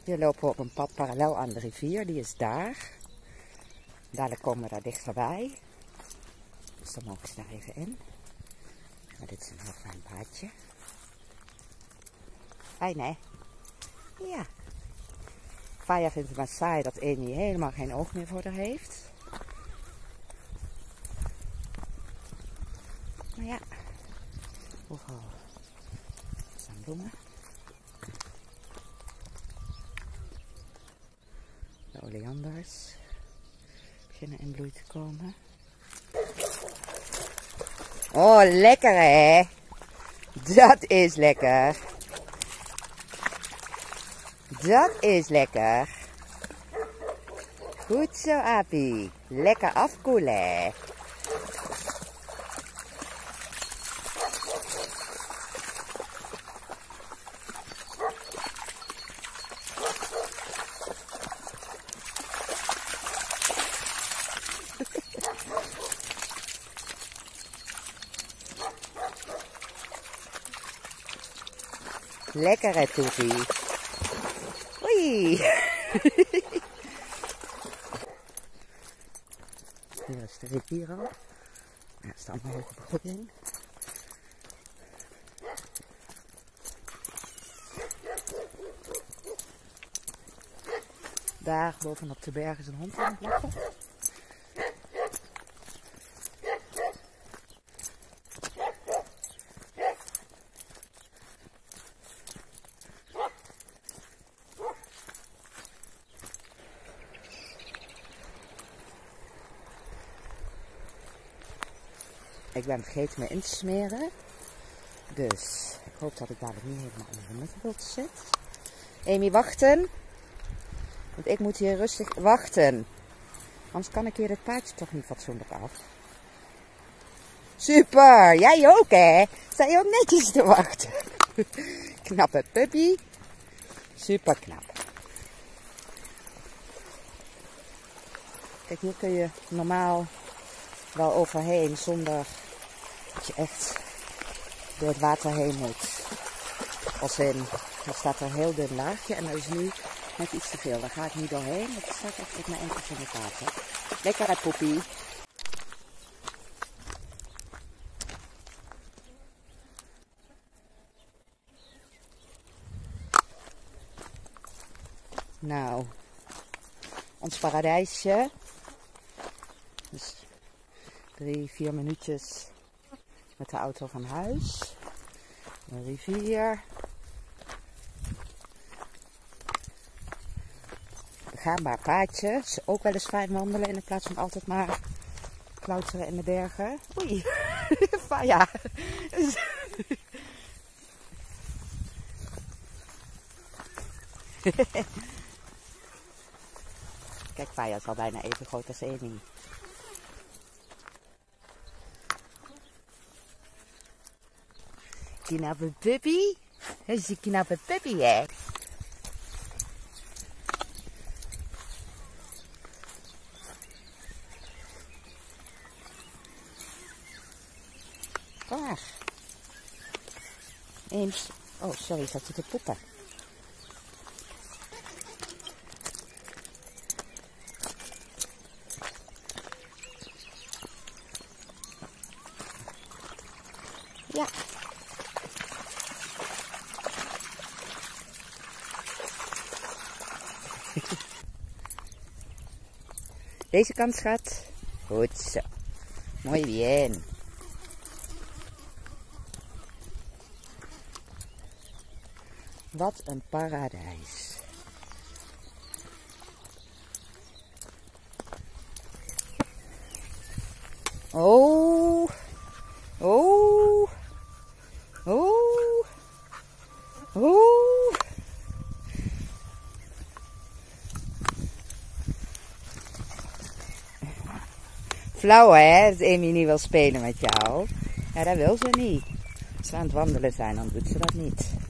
Hier lopen we op een pad parallel aan de rivier, die is daar. Dadelijk komen we daar dichterbij. Dus dan mogen ze daar even in. Maar dit is een heel fijn paadje. Fijn hè? Ja. Faya vindt het maar saai dat Amy helemaal geen oog meer voor haar heeft. Maar ja, overal staan bloemen. De oleanders beginnen in bloei te komen. Oh, lekker hè? Dat is lekker. Dat is lekker. Goed zo, Apie. Lekker afkoelen. Lekker hè, Toetie. Oei. Hier is de rivier al. Er staat een hoge begroeiing. Daar bovenop de berg is een hond aan het blaffen. Ik ben vergeten me in te smeren. Dus ik hoop dat ik dadelijk niet helemaal onder de muggenbult zit. Amy, wachten. Want ik moet hier rustig wachten. Anders kan ik hier het paadje toch niet fatsoenlijk af. Super! Jij ook hè? Sta je ook netjes te wachten. Knappe puppy. Super knap. Kijk, hier kun je normaal wel overheen zonder dat je echt door het water heen moet. Als in, er staat er een heel dun laagje en dat is nu net iets te veel. Daar ga ik niet doorheen, dat staat echt op mijn enkels in het water. Lekker hè, poepie. Nou, ons paradijsje. Dus 3-4 minuutjes met de auto van huis. Een rivier. Begaanbaar paadje. Is ook wel eens fijn wandelen in plaats van altijd maar klauteren in de bergen. Oei, Faya. Kijk, Faya is al bijna even groot als Amy. Knappe puppy. Dat is een knappe puppy, hè? Waar? Eens. Oh, sorry, zat je te poepen. Ja. Deze kant, schat. Goed zo. Mooi bien. Wat een paradijs. Oh. Oh. Oh. Oh. Flauw hè, dat Amy niet wil spelen met jou. Ja, dat wil ze niet. Als we aan het wandelen zijn, dan doet ze dat niet.